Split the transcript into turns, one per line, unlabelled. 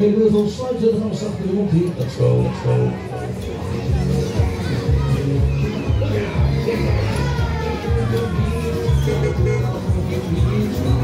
Oké, we gaan sluiten, dan gaan we straks de mond hier. Let's go, let's go. Yeah.